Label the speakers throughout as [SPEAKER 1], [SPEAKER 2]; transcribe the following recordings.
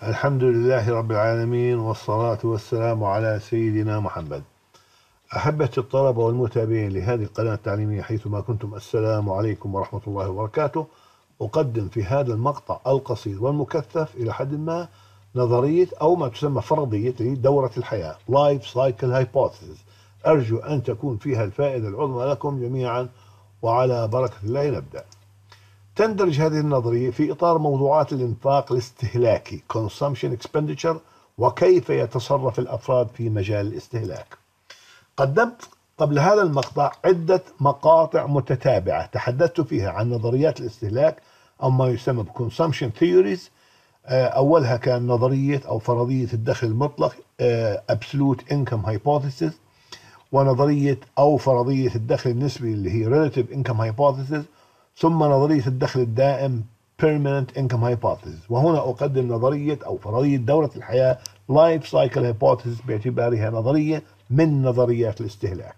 [SPEAKER 1] الحمد لله رب العالمين، والصلاة والسلام على سيدنا محمد. أحبتي الطلبة والمتابعين لهذه القناة التعليمية حيثما كنتم، السلام عليكم ورحمة الله وبركاته. أقدم في هذا المقطع القصير والمكثف إلى حد ما نظرية أو ما تسمى فرضية دورة الحياة Life Cycle Hypothesis. أرجو أن تكون فيها الفائدة العظمى لكم جميعا، وعلى بركة الله نبدأ. تندرج هذه النظرية في إطار موضوعات الإنفاق الاستهلاكي Consumption Expenditure، وكيف يتصرف الأفراد في مجال الاستهلاك. قدمت قبل هذا المقطع عدة مقاطع متتابعة تحدثت فيها عن نظريات الاستهلاك أو ما يسمى ب Consumption Theories. أولها كان نظرية أو فرضية الدخل المطلق Absolute Income Hypothesis، ونظرية أو فرضية الدخل النسبي اللي هي Relative Income Hypothesis، ثم نظرية الدخل الدائم Permanent Income Hypothesis. وهنا أقدم نظرية أو فرضية دورة الحياة Life Cycle Hypothesis باعتبارها نظرية من نظريات الاستهلاك.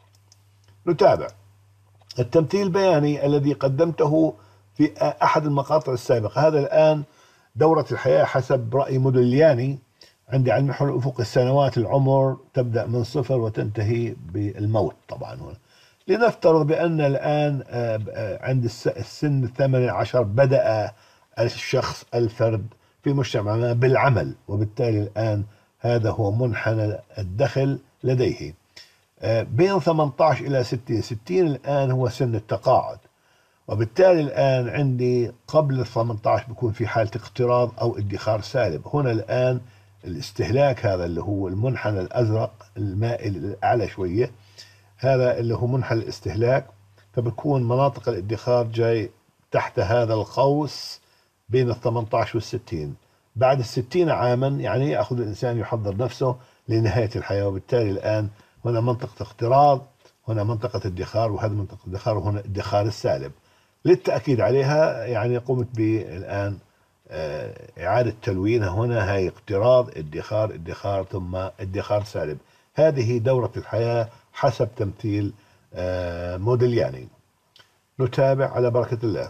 [SPEAKER 1] نتابع التمثيل البياني الذي قدمته في أحد المقاطع السابقة. هذا الآن دورة الحياة حسب رأي موديلياني عندي على المحور الأفقي السنوات العمر تبدأ من 0 وتنتهي بالموت. طبعا هنا لنفترض بأن الآن عند السن 18 بدأ الشخص الفرد في مجتمعنا بالعمل، وبالتالي الآن هذا هو منحنى الدخل لديه. بين 18 إلى 60 الآن هو سن التقاعد، وبالتالي الآن عندي قبل ال 18 بيكون في حالة اقتراض أو ادخار سالب. هنا الآن الاستهلاك هذا اللي هو المنحنى الأزرق المائل الأعلى شوية، هذا اللي هو منحنى الاستهلاك، فبكون مناطق الادخار جاي تحت هذا القوس بين ال 18 وال 60. بعد ال 60 عاما يعني يأخذ الإنسان يحضر نفسه لنهاية الحياة، وبالتالي الآن هنا منطقة اقتراض، هنا منطقة ادخار، وهذه منطقة ادخار، وهنا ادخار السالب. للتأكيد عليها يعني قمت بالآن إعادة تلوينها. هنا هي اقتراض ادخار ادخار ثم ادخار سالب. هذه دورة الحياة حسب تمثيل موديلياني. نتابع على بركة الله.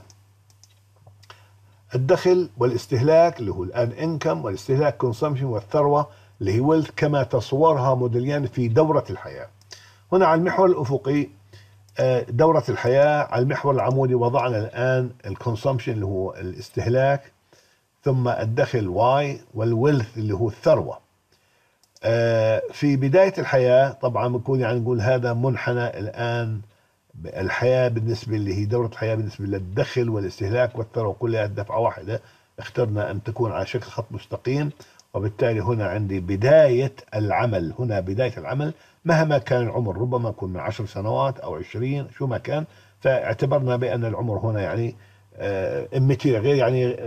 [SPEAKER 1] الدخل والاستهلاك اللي هو الآن انكم، والاستهلاك كونسومشن، والثروة اللي هي ويلث كما تصورها موديلياني في دورة الحياة. هنا على المحور الأفقي دورة الحياة، على المحور العمودي وضعنا الآن الكونسومشن اللي هو الاستهلاك، ثم الدخل واي، والويلث اللي هو الثروة. في بداية الحياة طبعا بنكون يعني نقول هذا منحنى الآن الحياة بالنسبة اللي هي دورة الحياة بالنسبة للدخل والاستهلاك والثروة كلها دفعة واحدة. اخترنا أن تكون على شكل خط مستقيم، وبالتالي هنا عندي بداية العمل. هنا بداية العمل مهما كان العمر، ربما يكون من 10 سنوات أو 20 شو ما كان، فاعتبرنا بأن العمر هنا يعني امتير غير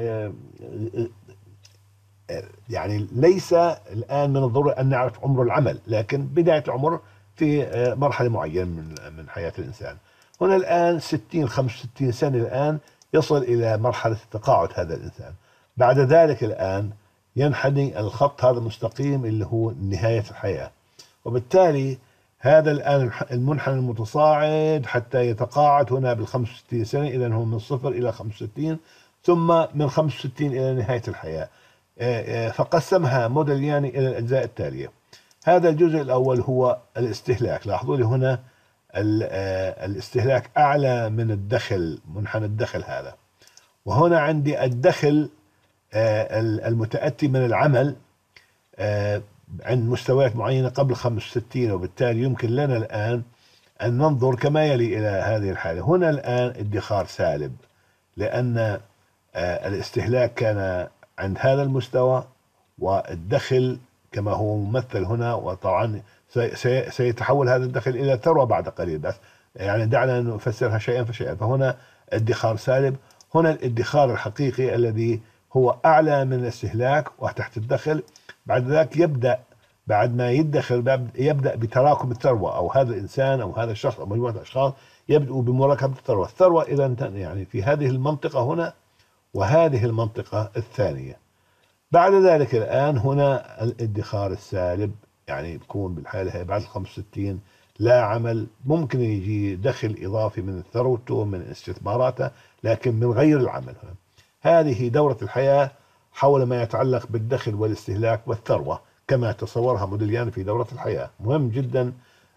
[SPEAKER 1] يعني ليس الآن من الضروري أن نعرف عمر العمل، لكن بداية العمر في مرحلة معينة من حياة الإنسان. هنا الآن 60 65 سنة الآن يصل إلى مرحلة التقاعد هذا الإنسان. بعد ذلك الآن ينحني الخط هذا المستقيم اللي هو نهاية الحياة، وبالتالي هذا الآن المنحنى المتصاعد حتى يتقاعد هنا بال 65 سنة. إذا هو من 0 إلى 65، ثم من 65 إلى نهاية الحياة. فقسمها موديلياني إلى الأجزاء التالية. هذا الجزء الأول هو الاستهلاك. لاحظوا لي هنا الاستهلاك أعلى من الدخل، منحنى الدخل هذا. وهنا عندي الدخل المتأتي من العمل عند مستويات معينة قبل 65، وبالتالي يمكن لنا الآن أن ننظر كما يلي إلى هذه الحالة. هنا الآن ادخار سالب، لأن الاستهلاك كان عند هذا المستوى، والدخل كما هو ممثل هنا، وطبعا سيتحول هذا الدخل إلى ثروة بعد قليل، بس يعني دعنا نفسرها شيئا فشيئا. فهنا ادخار سالب. هنا الادخار الحقيقي الذي هو أعلى من الاستهلاك وتحت الدخل. بعد ذلك يبدأ بعد ما يدخر يبدأ بتراكم الثروة، أو هذا الإنسان أو هذا الشخص أو مجموعة الأشخاص يبدأوا بمراكمة الثروة. الثروة إذا يعني في هذه المنطقة هنا، وهذه المنطقة الثانية. بعد ذلك الآن هنا الادخار السالب، يعني بكون بالحالة هي بعد 65 لا عمل، ممكن يجي دخل إضافي من ثروته من استثماراته، لكن من غير العمل. هذه دورة الحياة حول ما يتعلق بالدخل والاستهلاك والثروة كما تصورها موديلياني في دورة الحياة. مهم جدا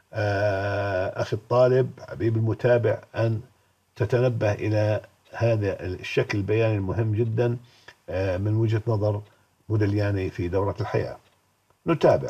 [SPEAKER 1] أخي الطالب حبيب المتابع أن تتنبه إلى هذا الشكل البياني المهم جدا من وجهة نظر موديلياني في دورة الحياة. نتابع.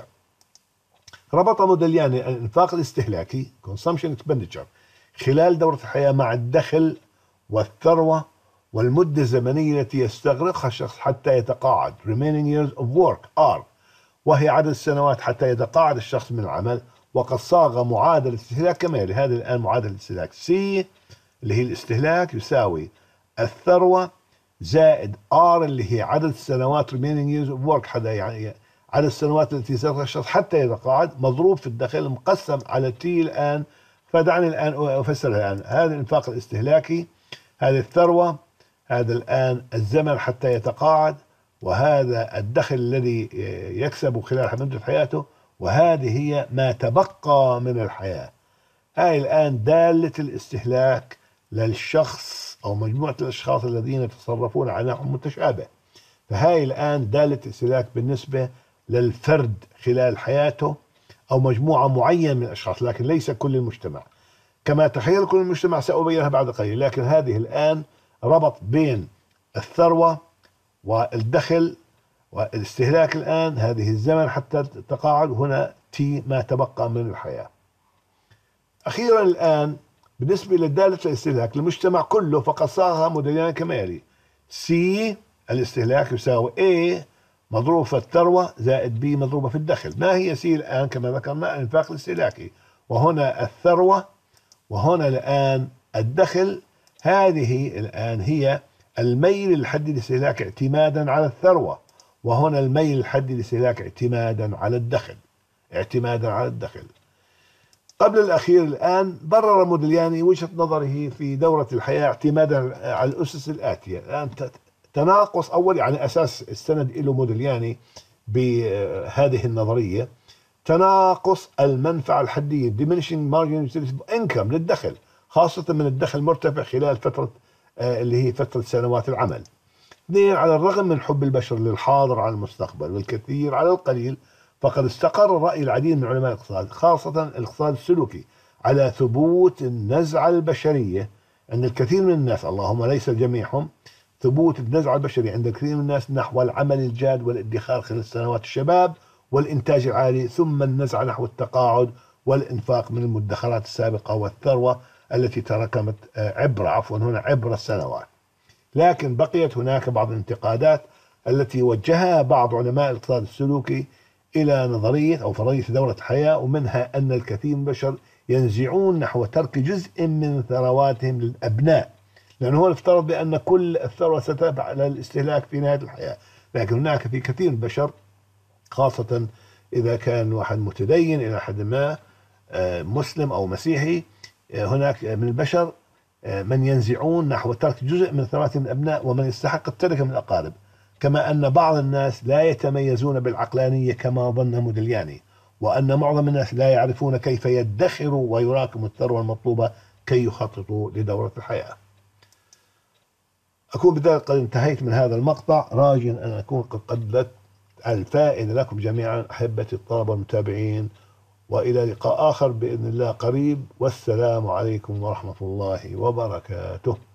[SPEAKER 1] ربط موديلياني الإنفاق الاستهلاكي consumption expenditure خلال دورة الحياة مع الدخل والثروة والمدة الزمنية التي يستغرقها الشخص حتى يتقاعد remaining years of work R، وهي عدد السنوات حتى يتقاعد الشخص من العمل. وقد صاغ معادلة استهلاك كمالي. هذه الآن معادلة الاستهلاك C اللي هي الاستهلاك يساوي الثروة زائد R اللي هي عدد السنوات remaining years of work، حدا يعني عدد السنوات التي يستغرقها الشخص حتى يتقاعد، مضروب في الدخل مقسم على T الآن. فدعني الآن أفسرها الآن. هذا الإنفاق الاستهلاكي، هذه الثروة، هذا الآن الزمن حتى يتقاعد، وهذا الدخل الذي يكسبه خلال مدة حياته، وهذه هي ما تبقى من الحياة. هاي الآن دالة الاستهلاك للشخص أو مجموعة الأشخاص الذين يتصرفون على نحو متشابه. فهاي الآن دالة الاستهلاك بالنسبة للفرد خلال حياته أو مجموعة معينة من الأشخاص، لكن ليس كل المجتمع. كما تخيل كل المجتمع سأبينها بعد قليل، لكن هذه الآن ربط بين الثروة والدخل والاستهلاك. الآن هذه الزمن حتى التقاعد، هنا تي ما تبقى من الحياة. أخيرا الآن بالنسبة لدالة الاستهلاك للمجتمع كله، فقد صاغها موديلياني كمالي. سي الاستهلاك يساوي A مضروب في الثروة زائد B مضروبة في الدخل. ما هي سي الآن؟ كما ذكرنا الإنفاق الاستهلاكي، وهنا الثروة، وهنا الآن الدخل. هذه الآن هي الميل الحدي للاستهلاك اعتمادا على الثروة، وهنا الميل الحدي للاستهلاك اعتمادا على الدخل. قبل الأخير الآن برر موديلياني وجهة نظره في دورة الحياة اعتمادا على الأسس الآتية. الآن تناقص أول، يعني أساس السند له موديلياني بهذه النظرية، تناقص المنفعة الحدية diminishing marginal utility income للدخل، خاصة من الدخل المرتفع خلال فترة اللي هي فترة سنوات العمل. اثنين، على الرغم من حب البشر للحاضر على المستقبل والكثير على القليل، فقد استقر رأي العديد من علماء الاقتصاد خاصة الاقتصاد السلوكي على ثبوت النزعة البشرية عند الكثير من الناس، اللهم ليس جميعهم، ثبوت النزعة البشرية عند الكثير من الناس نحو العمل الجاد والادخار خلال سنوات الشباب والإنتاج العالي، ثم النزعة نحو التقاعد والإنفاق من المدخرات السابقة والثروة التي تراكمت عبر السنوات. لكن بقيت هناك بعض الانتقادات التي وجهها بعض علماء الاقتصاد السلوكي إلى نظرية أو فرضية دورة الحياة، ومنها أن الكثير من البشر ينزعون نحو ترك جزء من ثرواتهم للأبناء، لأنه هو افترض بأن كل الثروة ستتبع على الاستهلاك في نهاية الحياة. لكن هناك في كثير من البشر، خاصة إذا كان واحد متدين إلى حد ما مسلم أو مسيحي، هناك من البشر من ينزعون نحو ترك جزء من ثرواتهم للأبناء ومن يستحق التركة من الأقارب. كما أن بعض الناس لا يتميزون بالعقلانية كما ظن موديلياني، وأن معظم الناس لا يعرفون كيف يدخروا ويراكموا الثروة المطلوبة كي يخططوا لدورة الحياة. أكون بذلك قد انتهيت من هذا المقطع، راجيا أن أكون قد قدمت الفائدة لكم جميعا أحبتي الطلبة المتابعين، وإلى لقاء آخر بإذن الله قريب، والسلام عليكم ورحمة الله وبركاته.